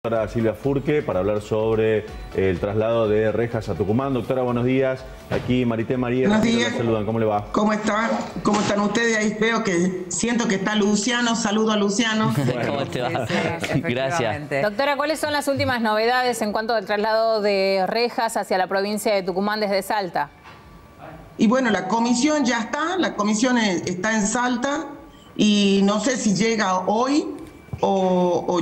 Doctora Silvia Furque para hablar sobre el traslado de Rejas a Tucumán. Doctora, buenos días. Aquí Marité María. Buenos días. La saludan. ¿Cómo le va? ¿Cómo están? ¿Cómo están ustedes? Ahí veo que siento que está Luciano. Saludo a Luciano. Bueno. ¿Cómo te va? Sí, Gracias. Doctora, ¿cuáles son las últimas novedades en cuanto al traslado de Rejas hacia la provincia de Tucumán desde Salta? Y bueno, la comisión ya está. La comisión está en Salta. Y no sé si llega hoy o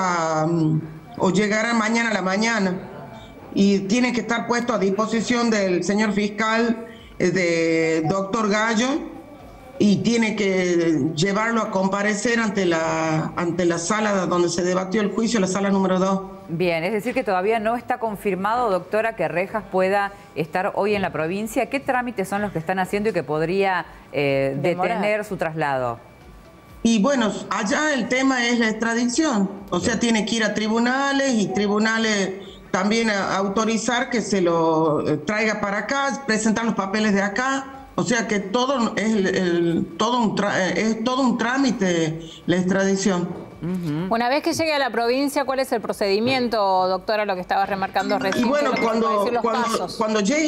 llegará mañana a la mañana. Y tiene que estar puesto a disposición del señor fiscal, de doctor Gallo, y tiene que llevarlo a comparecer ante la sala donde se debatió el juicio, la sala número 2. Bien, es decir que todavía no está confirmado, doctora, que Rejas pueda estar hoy en la provincia. ¿Qué trámites son los que están haciendo y que podría detener su traslado? Y bueno, allá el tema es la extradición, o sea, tiene que ir a tribunales y tribunales también a autorizar que se lo traiga para acá, presentar los papeles de acá, o sea que todo es todo un trámite la extradición. Una vez que llegue a la provincia, ¿cuál es el procedimiento, doctora, lo que estaba remarcando recién? Y bueno, cuando llegue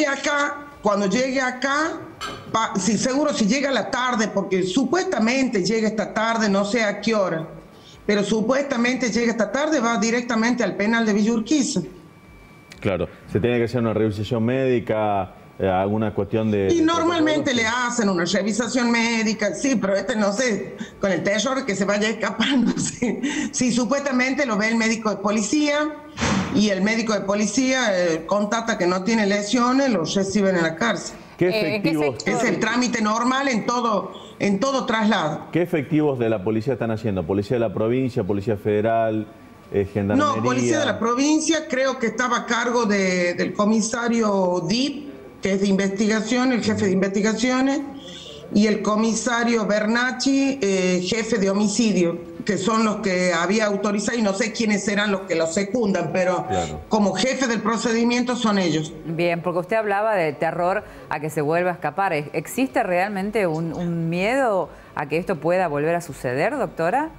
acá, seguro si llega a la tarde, porque supuestamente llega esta tarde, no sé a qué hora, pero supuestamente llega esta tarde, va directamente al penal de Villa Urquiza. Claro, se tiene que hacer una revisación médica, alguna cuestión de... Y normalmente le hacen una revisación médica, sí, pero no sé, con el terror que se vaya escapando, sí. Sí, supuestamente lo ve el médico de policía, y el médico de policía constata que no tiene lesiones, los reciben en la cárcel. ¿Qué efectivos? Es el trámite normal en todo traslado. ¿Qué efectivos de la policía están haciendo? ¿Policía de la provincia, policía federal, gendarmería? No, policía de la provincia, creo que estaba a cargo del comisario DIP, que es de investigación, el jefe de investigaciones, y el comisario Bernacci, jefe de homicidio, que son los que había autorizado, y no sé quiénes serán los que los secundan, pero claro, como jefe del procedimiento son ellos. Bien, porque usted hablaba de terror a que se vuelva a escapar. ¿Existe realmente un miedo a que esto pueda volver a suceder, doctora?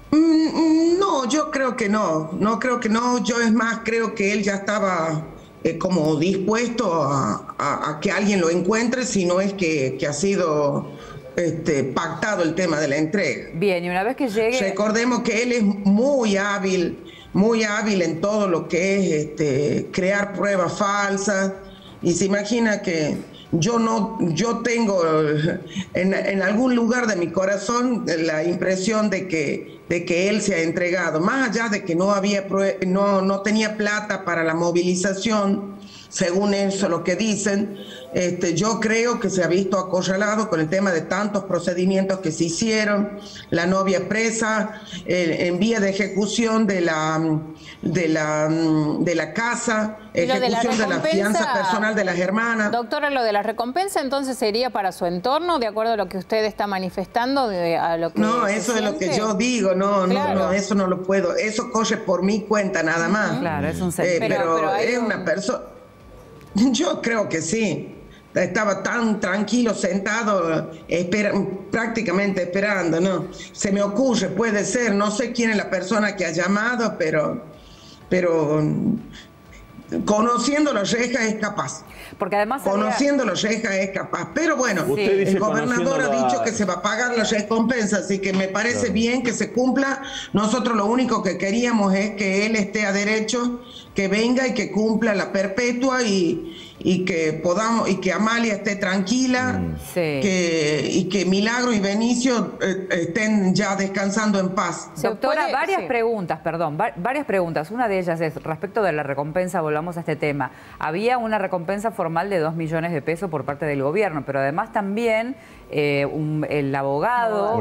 No, yo creo que no. No creo que no. Yo es más, creo que él ya estaba como dispuesto a que alguien lo encuentre, si no es que ha sido pactado el tema de la entrega. Bien, y una vez que llegue... Recordemos que él es muy hábil en todo lo que es crear pruebas falsas, y se imagina que yo tengo en algún lugar de mi corazón la impresión de que él se ha entregado, más allá de que no tenía plata para la movilización, según eso lo que dicen. Yo creo que se ha visto acorralado con el tema de tantos procedimientos que se hicieron, la novia presa, en vía de ejecución de la casa, ejecución de la fianza personal de las hermanas. Doctora, lo de la recompensa entonces sería para su entorno, de acuerdo a lo que usted está manifestando, a lo que no, eso es lo que yo digo, no, eso no lo puedo, eso corre por mi cuenta nada más. Claro, es un pero es una persona, yo creo que sí. Estaba tan tranquilo, sentado, prácticamente esperando, ¿no? Se me ocurre, puede ser, no sé quién es la persona que ha llamado, pero conociendo los Rejas es capaz. Porque además conociendo los Rejas es capaz. Pero bueno, sí, el gobernador ha dicho que se va a pagar la recompensa, así que me parece bien que se cumpla. Nosotros lo único que queríamos es que él esté a derecho, que venga y que cumpla la perpetua y que Amalia esté tranquila, y que Milagro y Benicio estén ya descansando en paz. Doctora, varias preguntas. Una de ellas es respecto de la recompensa, volvamos a este tema. Había una recompensa formal de 2 millones de pesos por parte del gobierno, pero además también el abogado,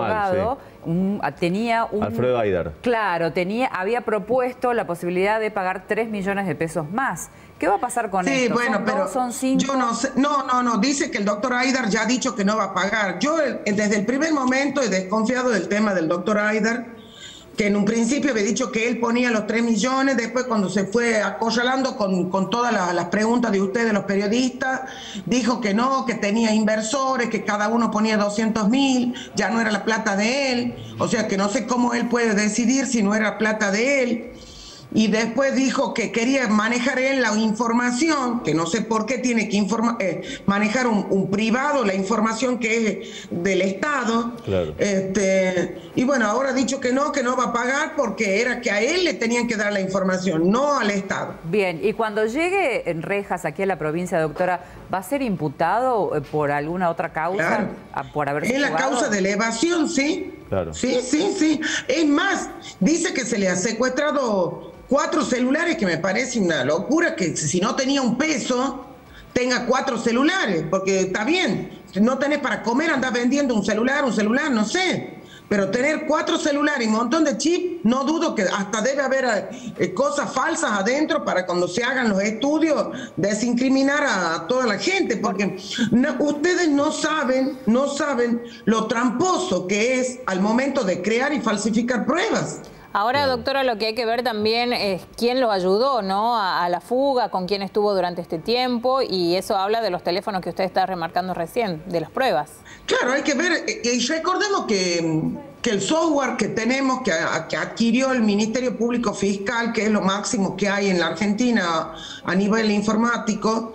tenía un... Alfredo Aidar. Claro, había propuesto la posibilidad de pagar 3 millones de pesos más. ¿Qué va a pasar con esto? Bueno, pero son 5. Yo no sé. No, dice que el doctor Aidar ya ha dicho que no va a pagar. Yo desde el primer momento he desconfiado del tema del doctor Aidar, que en un principio había dicho que él ponía los 3 millones, después cuando se fue acorralando con todas las preguntas de ustedes, los periodistas, dijo que no, que tenía inversores, que cada uno ponía 200.000, ya no era la plata de él, o sea que no sé cómo él puede decidir si no era plata de él. y después dijo que quería manejar él la información, que no sé por qué tiene que manejar un privado, la información que es del Estado. Claro. Y bueno, ahora ha dicho que no va a pagar porque era que a él le tenían que dar la información, no al Estado. Bien, y cuando llegue en Rejas aquí a la provincia, doctora, ¿va a ser imputado por alguna otra causa? Claro. Por haberse Es la fugado? causa de evasión, sí. Claro. Sí. Es más, dice que se le ha secuestrado 4 celulares, que me parece una locura que si no tenía un peso, tenga 4 celulares, porque está bien, si no tenés para comer, andás vendiendo un celular, no sé. Pero tener 4 celulares y un montón de chips, no dudo que hasta debe haber cosas falsas adentro para cuando se hagan los estudios desincriminar a toda la gente, porque ustedes no saben lo tramposo que es al momento de crear y falsificar pruebas. Ahora, doctora, lo que hay que ver también es quién lo ayudó, ¿no? A la fuga, con quién estuvo durante este tiempo, y eso habla de los teléfonos que usted está remarcando recién, de las pruebas. Claro, hay que ver, y recordemos que el software que tenemos, que adquirió el Ministerio Público Fiscal, que es lo máximo que hay en la Argentina a nivel informático,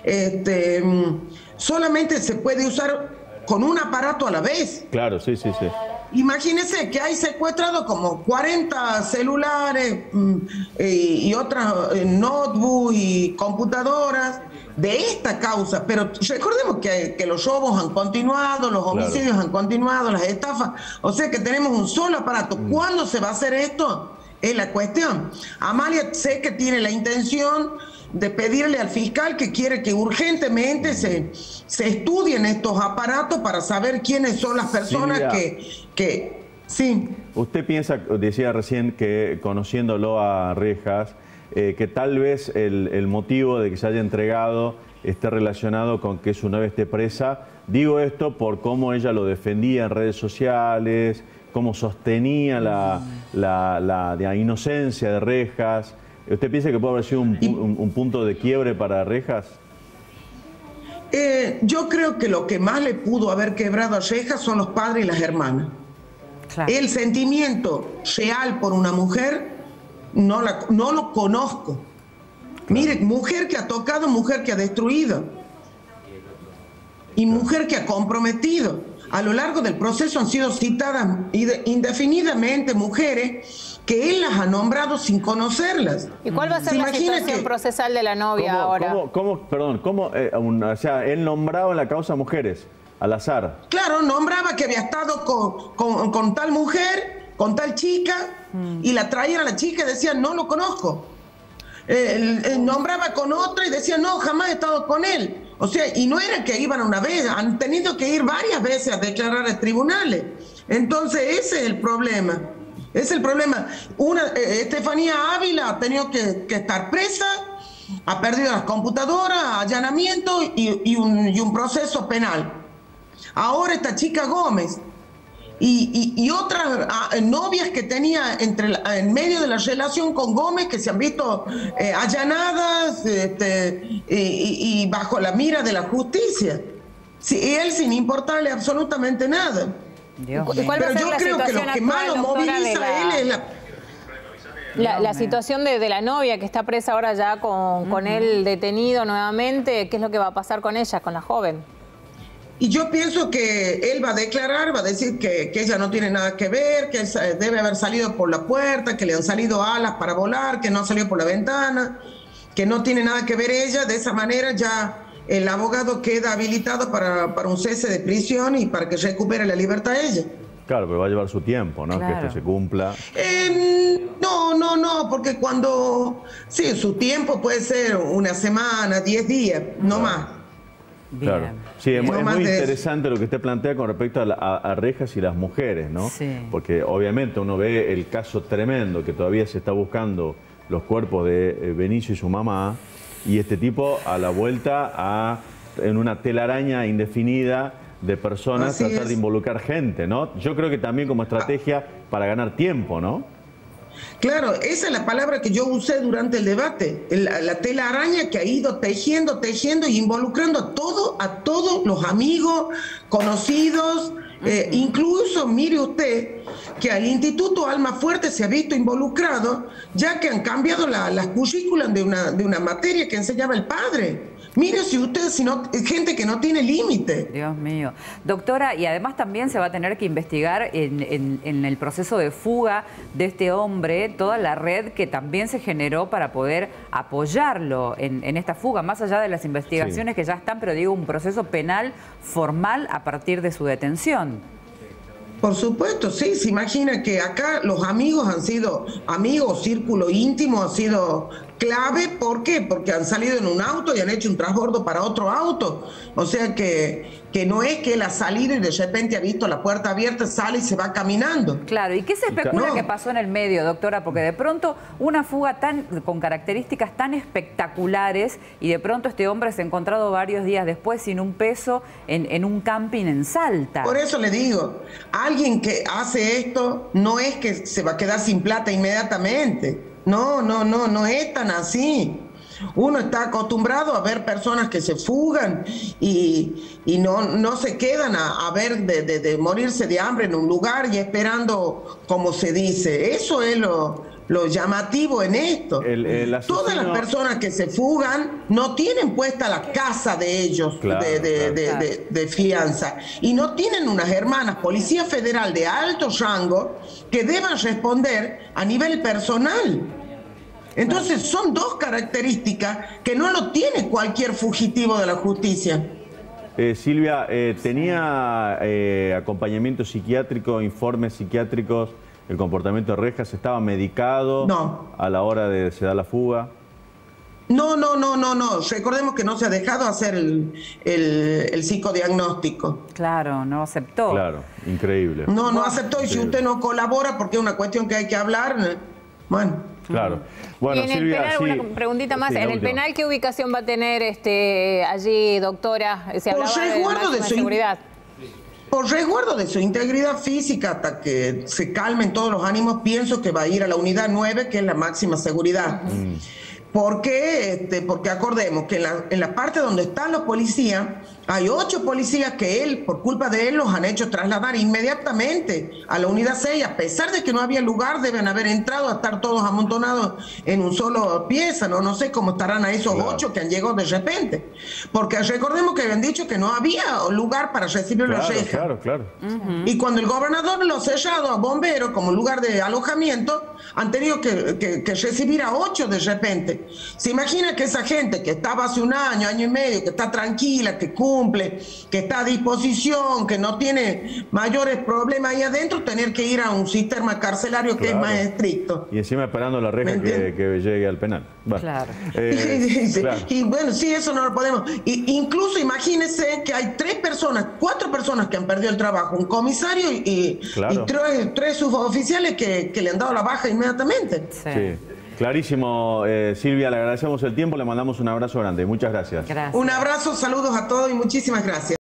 solamente se puede usar con un aparato a la vez. Claro, sí. Imagínense que hay secuestrado como 40 celulares y otras notebooks y computadoras de esta causa, pero recordemos que los robos han continuado, los homicidios han continuado, las estafas, o sea que tenemos un solo aparato. ¿Cuándo se va a hacer esto? Es la cuestión. Amalia sé que tiene la intención de pedirle al fiscal que quiere que urgentemente se estudien estos aparatos para saber quiénes son las personas que sí. Usted piensa, decía recién, que conociéndolo a Rejas, que tal vez el motivo de que se haya entregado esté relacionado con que su novia esté presa. Digo esto por cómo ella lo defendía en redes sociales, cómo sostenía la inocencia de Rejas. ¿Usted piensa que puede haber sido un punto de quiebre para Rejas? Yo creo que lo que más le pudo haber quebrado a Rejas son los padres y las hermanas. Claro. El sentimiento real por una mujer no lo conozco. Claro. Mire, mujer que ha tocado, mujer que ha destruido y mujer que ha comprometido. A lo largo del proceso han sido citadas indefinidamente mujeres que él las ha nombrado sin conocerlas. ¿Y cuál va a ser la situación procesal de la novia ahora? O sea, él nombraba en la causa mujeres, al azar. Claro, nombraba que había estado con tal mujer, con tal chica, y la traían a la chica y decían, no lo conozco. Nombraba con otra y decía, no, jamás he estado con él. O sea, y no era que iban una vez, han tenido que ir varias veces a declarar en tribunales. Entonces ese es el problema. Es el problema. Estefanía Ávila ha tenido que estar presa, ha perdido las computadoras, allanamiento y un proceso penal. Ahora esta chica Gómez y otras novias que tenía en medio de la relación con Gómez que se han visto allanadas y bajo la mira de la justicia. Él sin importarle absolutamente nada. Pero yo creo que lo que más lo moviliza a él es la situación de la novia que está presa ahora ya con él detenido nuevamente. ¿Qué es lo que va a pasar con ella, con la joven? Y yo pienso que él va a declarar, va a decir que ella no tiene nada que ver, que él debe haber salido por la puerta, que le han salido alas para volar, que no ha salido por la ventana, que no tiene nada que ver ella. De esa manera ya el abogado queda habilitado para un cese de prisión y para que recupere la libertad a ella. Claro, pero va a llevar su tiempo, ¿no? Claro. Que esto se cumpla. No, porque cuando... Sí, su tiempo puede ser una semana, 10 días, no más. Bien. Claro. Sí, es muy interesante lo que usted plantea con respecto a Rejas y las mujeres, ¿no? Sí. Porque obviamente uno ve el caso tremendo que todavía se está buscando los cuerpos de Benicio y su mamá, y este tipo a la vuelta en una telaraña indefinida de personas, tratar de involucrar gente, ¿no? Yo creo que también como estrategia para ganar tiempo, ¿no? Claro, esa es la palabra que yo usé durante el debate, la telaraña que ha ido tejiendo y involucrando a todos los amigos, conocidos, incluso, mire usted, que el Instituto Almafuerte se ha visto involucrado, ya que han cambiado las currículas de una materia que enseñaba el padre. Mire si usted, si no, gente que no tiene límite. Dios mío. Doctora, y además también se va a tener que investigar en el proceso de fuga de este hombre toda la red que también se generó para poder apoyarlo en esta fuga, más allá de las investigaciones que ya están, pero digo, un proceso penal formal a partir de su detención. Por supuesto, sí, se imagina que acá los amigos han sido, amigos, círculo íntimo ha sido clave. ¿Por qué? Porque han salido en un auto y han hecho un transbordo para otro auto. O sea que no es que él ha salido y de repente ha visto la puerta abierta, sale y se va caminando. Claro, ¿y qué se especula que pasó en el medio, doctora? Porque de pronto una fuga con características tan espectaculares y de pronto este hombre se ha encontrado varios días después sin un peso en un camping en Salta. Por eso le digo, alguien que hace esto no es que se va a quedar sin plata inmediatamente. No es tan así. Uno está acostumbrado a ver personas que se fugan y no se quedan a ver de morirse de hambre en un lugar y esperando, como se dice. Eso es lo llamativo en esto. Todas las personas que se fugan no tienen puesta la casa de ellos, de fianza, y no tienen unas hermanas, Policía Federal de alto rango, que deban responder a nivel personal. Entonces son dos características que no lo tiene cualquier fugitivo de la justicia. Silvia, ¿tenía acompañamiento psiquiátrico, informes psiquiátricos, el comportamiento de Rejas? ¿Estaba medicado a la hora de se da la fuga? No. Recordemos que no se ha dejado hacer el psicodiagnóstico. Claro, no aceptó. Claro, increíble. No aceptó, y si usted no colabora porque es una cuestión que hay que hablar, bueno. Claro. Bueno, y en Silvia, el penal, una preguntita más, en el penal, ¿qué ubicación va a tener allí, doctora? Se hablaba de máxima seguridad. Por resguardo de su integridad física, hasta que se calmen todos los ánimos, pienso que va a ir a la unidad 9, que es la máxima seguridad. ¿Por qué? Porque acordemos que en la parte donde están los policías, hay 8 policías que él, por culpa de él, los han hecho trasladar inmediatamente a la unidad 6. A pesar de que no había lugar, deben haber entrado a estar todos amontonados en un solo pieza. No sé cómo estarán a esos 8 que han llegado de repente. Porque recordemos que habían dicho que no había lugar para recibir los Rejas. Claro. Y cuando el gobernador lo ha sellado a bomberos como lugar de alojamiento, han tenido que recibir a 8 de repente. Se imagina que esa gente que estaba hace un año y medio, que está tranquila, que cumple, que está a disposición, que no tiene mayores problemas ahí adentro, tener que ir a un sistema carcelario que es más estricto. Y encima esperando la reja que llegue al penal. Bueno, claro. Y bueno, sí, eso no lo podemos. Incluso imagínense que hay 4 personas que han perdido el trabajo, un comisario y 3 suboficiales que le han dado la baja inmediatamente. Sí. Clarísimo, Silvia, le agradecemos el tiempo, le mandamos un abrazo grande. Muchas gracias. Un abrazo, saludos a todos y muchísimas gracias.